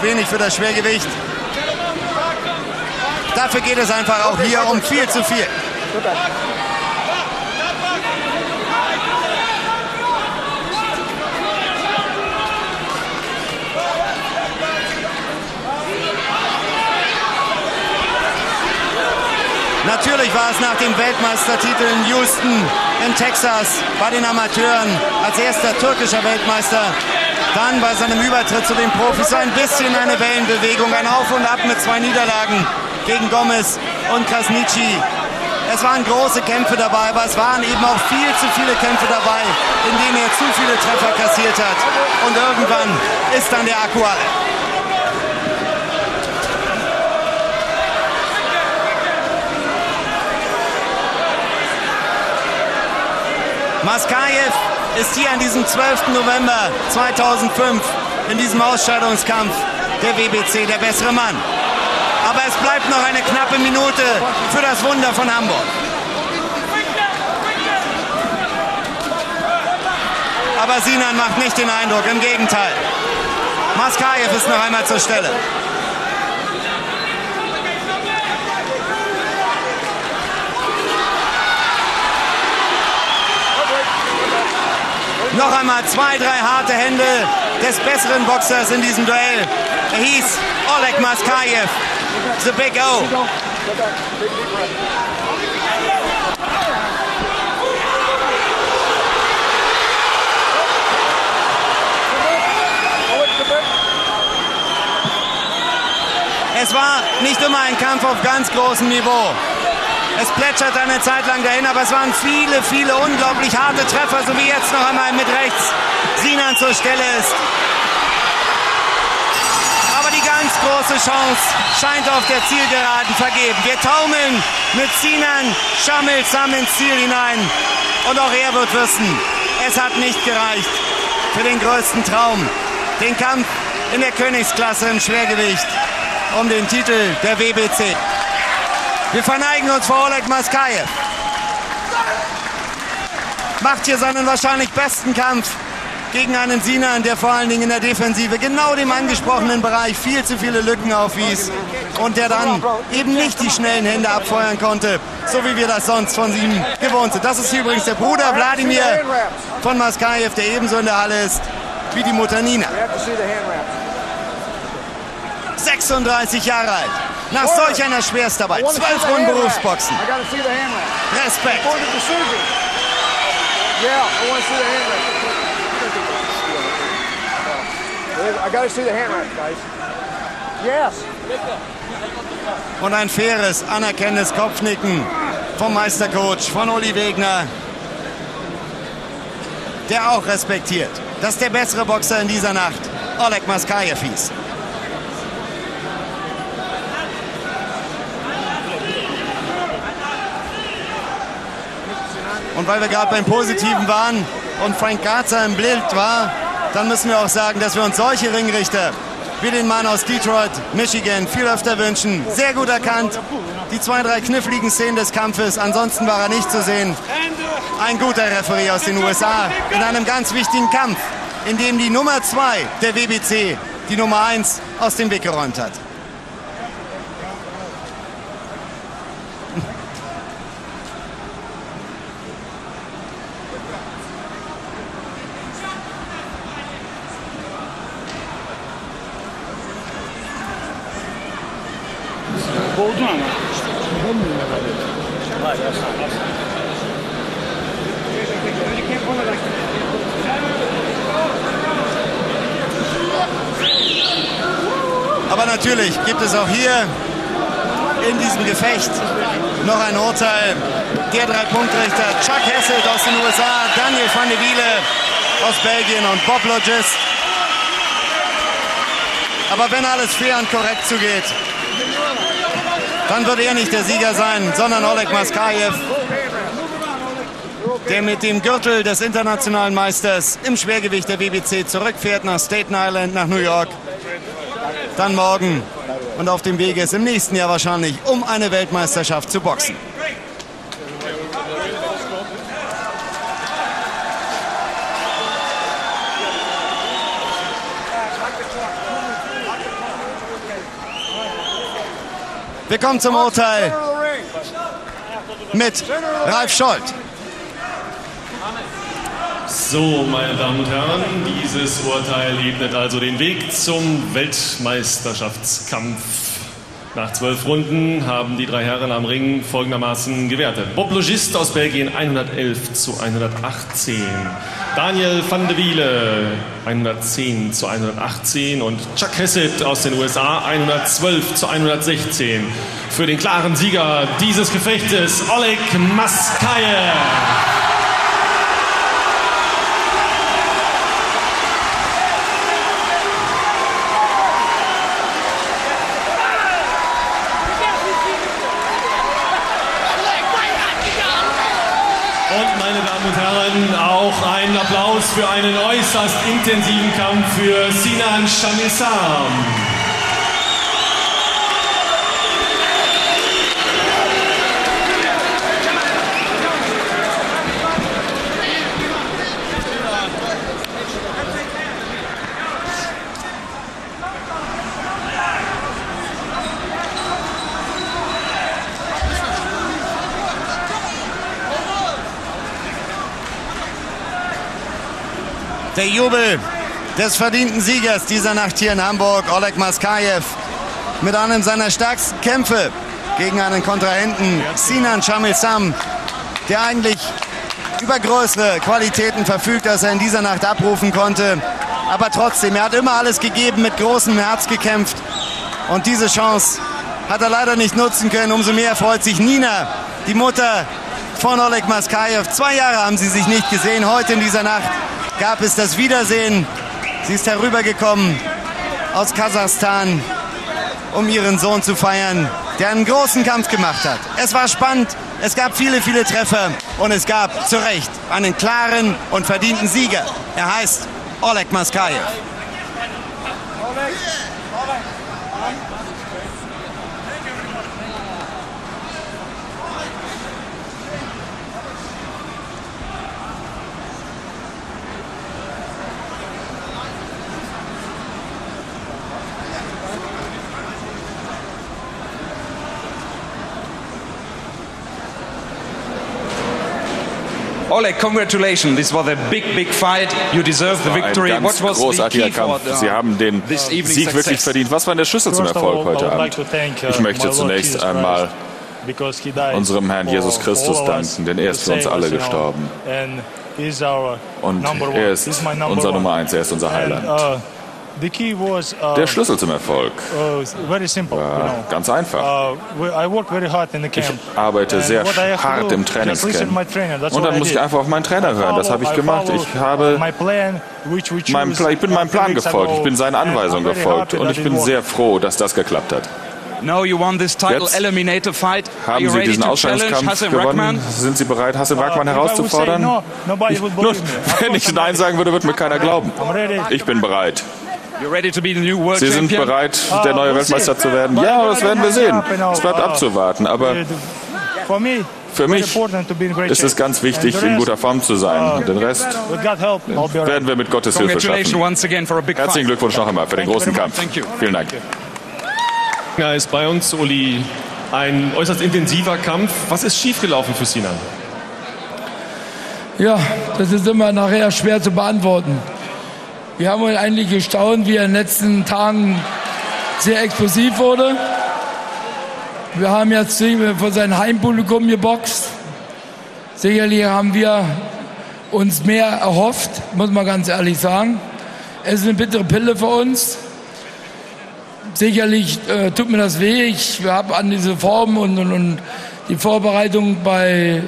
wenig für das Schwergewicht. Dafür geht es einfach auch hier um viel zu viel. Natürlich war es nach dem Weltmeistertitel in Houston in Texas bei den Amateuren als erster türkischer Weltmeister, dann bei seinem Übertritt zu den Profis so ein bisschen eine Wellenbewegung, ein Auf und Ab mit 2 Niederlagen gegen Gomez und Krasniqi. Es waren große Kämpfe dabei, aber es waren eben auch viel zu viele Kämpfe dabei, in denen er zu viele Treffer kassiert hat. Und irgendwann ist dann der Akku alle. Maskajew ist hier an diesem 12. November 2005 in diesem Ausscheidungskampf der WBC der bessere Mann. Aber es bleibt noch eine knappe Minute für das Wunder von Hamburg. Aber Sinan macht nicht den Eindruck, im Gegenteil. Maskajew ist noch einmal zur Stelle. Noch einmal 2, 3 harte Hände des besseren Boxers in diesem Duell. Er hieß Oleg Maskajew, the Big O. Es war nicht immer ein Kampf auf ganz großem Niveau. Es plätschert eine Zeit lang dahin, aber es waren viele, viele unglaublich harte Treffer, so wie jetzt noch einmal mit rechts Sinan zur Stelle ist. Aber die ganz große Chance scheint auf der Zielgeraden vergeben. Wir taumeln mit Sinan Shamilzam ins Ziel hinein. Und auch er wird wissen, es hat nicht gereicht für den größten Traum. Den Kampf in der Königsklasse im Schwergewicht um den Titel der WBC. Wir verneigen uns vor Oleg Maskajew. Macht hier seinen wahrscheinlich besten Kampf gegen einen Sinan, der vor allen Dingen in der Defensive genau dem angesprochenen Bereich viel zu viele Lücken aufwies und der dann eben nicht die schnellen Hände abfeuern konnte, so wie wir das sonst von ihm gewohnt sind. Das ist hier übrigens der Bruder Wladimir von Maskajew, der ebenso in der Halle ist wie die Mutter Nina. 36 Jahre alt. Nach solch einer Schwerstarbeit. 12 Runden Berufsboxen. Respekt. Und ein faires, anerkennendes Kopfnicken vom Meistercoach, von Uli Wegner, der auch respektiert, dass der bessere Boxer in dieser Nacht Oleg Maskajew hieß. Und weil wir gerade beim Positiven waren und Frank Garza im Bild war, dann müssen wir auch sagen, dass wir uns solche Ringrichter wie den Mann aus Detroit, Michigan, viel öfter wünschen. Sehr gut erkannt, die 2, 3 kniffligen Szenen des Kampfes, ansonsten war er nicht zu sehen. Ein guter Referee aus den USA in einem ganz wichtigen Kampf, in dem die Nummer 2 der WBC die Nummer 1 aus dem Weg geräumt hat. Boğdun ama. Aber natürlich gibt es auch hier in diesem Gefecht noch ein Urteil. Der 3-Punkt-Richter Chuck Hassett aus den USA, Daniel van de Wiele aus Belgien und Bob Logist. Aber wenn alles fair und korrekt zugeht, dann wird er nicht der Sieger sein, sondern Oleg Maskajew, der mit dem Gürtel des internationalen Meisters im Schwergewicht der WBC zurückfährt nach Staten Island, nach New York. Dann morgen und auf dem Weg ist im nächsten Jahr wahrscheinlich, um eine Weltmeisterschaft zu boxen. Wir kommen zum Urteil mit Ralf Scholz. So, meine Damen und Herren, dieses Urteil ebnet also den Weg zum Weltmeisterschaftskampf. Nach 12 Runden haben die 3 Herren am Ring folgendermaßen gewertet. Bob Logist aus Belgien 111:118. Daniel van de Wiele 110:118 und Chuck Hesset aus den USA 112:116. Für den klaren Sieger dieses Gefechtes, Oleg Maskajew. Auch einen Applaus für einen äußerst intensiven Kampf für Sinan Shamilsam. Der Jubel des verdienten Siegers dieser Nacht hier in Hamburg, Oleg Maskajew, mit einem seiner stärksten Kämpfe gegen einen Kontrahenten, Sinan Shamilsam, der eigentlich über größere Qualitäten verfügt, als er in dieser Nacht abrufen konnte. Aber trotzdem, er hat immer alles gegeben, mit großem Herz gekämpft. Und diese Chance hat er leider nicht nutzen können. Umso mehr freut sich Nina, die Mutter von Oleg Maskajew. 2 Jahre haben sie sich nicht gesehen. Heute in dieser Nacht gab es das Wiedersehen. Sie ist herübergekommen aus Kasachstan, um ihren Sohn zu feiern, der einen großen Kampf gemacht hat. Es war spannend, es gab viele, viele Treffer und es gab zu Recht einen klaren und verdienten Sieger. Er heißt Oleg Maskajew. Oleg, congratulations. This was a big fight. You deserve the victory. Ein ganz großartiger Kampf. Sie haben den Sieg wirklich verdient. Was war der Schlüssel zum Erfolg heute Abend? Ich möchte zunächst einmal unserem Herrn Jesus Christus danken, denn er ist für uns alle gestorben. Und er ist unser Nummer 1, er ist unser Heiland. Der Schlüssel zum Erfolg war ganz einfach. Ich arbeite sehr hart im Trainingscamp. Und dann muss ich einfach auf meinen Trainer hören. Das habe ich gemacht. Ich bin meinem Plan gefolgt. Ich bin seinen Anweisungen gefolgt. Und ich bin sehr froh, dass das geklappt hat. Jetzt haben Sie diesen Ausscheidungskampf gewonnen. Sind Sie bereit, Hassan Rahman herauszufordern? Wenn ich Nein sagen würde, würde mir keiner glauben. Ich bin bereit. Sie sind bereit, der neue Weltmeister zu werden? Ja, das werden wir sehen. Es bleibt abzuwarten. Aber für mich ist es ganz wichtig, in guter Form zu sein. Und den Rest werden wir mit Gottes Hilfe schaffen. Herzlichen Glückwunsch noch einmal für den großen Kampf. Vielen Dank. Ja, ist bei uns, Uli, ein äußerst intensiver Kampf. Was ist schiefgelaufen für Sinan? Ja, das ist immer nachher schwer zu beantworten. Wir haben uns eigentlich gestaunt, wie er in den letzten Tagen sehr explosiv wurde. Wir haben jetzt vor seinem Heimpublikum geboxt. Sicherlich haben wir uns mehr erhofft, muss man ganz ehrlich sagen. Es ist eine bittere Pille für uns. Sicherlich tut mir das weh. Ich habe an diese Form und die Vorbereitung bei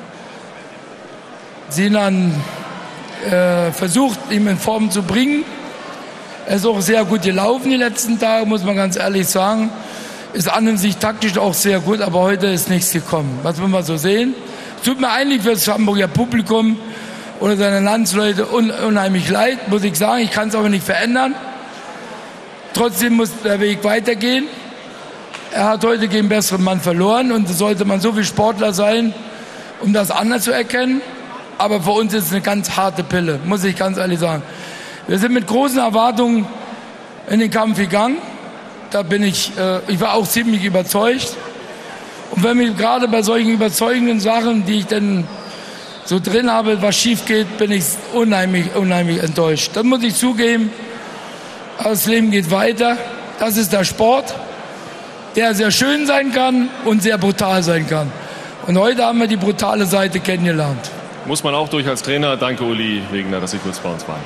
Sinan versucht, ihn in Form zu bringen. Er ist auch sehr gut gelaufen die letzten Tage, muss man ganz ehrlich sagen. Ist an und sich taktisch auch sehr gut, aber heute ist nichts gekommen. Was will man so sehen? Es tut mir eigentlich für das Hamburger Publikum oder seine Landsleute unheimlich leid, muss ich sagen. Ich kann es aber nicht verändern. Trotzdem muss der Weg weitergehen. Er hat heute gegen einen besseren Mann verloren und sollte man so viel Sportler sein, um das anders zu erkennen. Aber für uns ist es eine ganz harte Pille, muss ich ganz ehrlich sagen. Wir sind mit großen Erwartungen in den Kampf gegangen. da bin ich war auch ziemlich überzeugt. Und wenn mir gerade bei solchen überzeugenden Sachen, die ich dann so drin habe, was schief geht, bin ich unheimlich enttäuscht. Das muss ich zugeben. Aber das Leben geht weiter. Das ist der Sport, der sehr schön sein kann und sehr brutal sein kann. Und heute haben wir die brutale Seite kennengelernt. Muss man auch durch als Trainer. Danke, Uli Wegener, dass Sie kurz bei uns waren.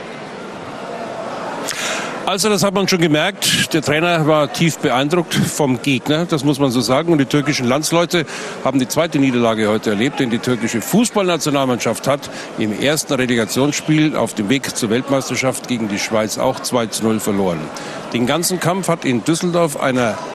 Also das hat man schon gemerkt. Der Trainer war tief beeindruckt vom Gegner, das muss man so sagen. Und die türkischen Landsleute haben die zweite Niederlage heute erlebt, denn die türkische Fußballnationalmannschaft hat im ersten Relegationsspiel auf dem Weg zur Weltmeisterschaft gegen die Schweiz auch 2:0 verloren. Den ganzen Kampf hat in Düsseldorf einer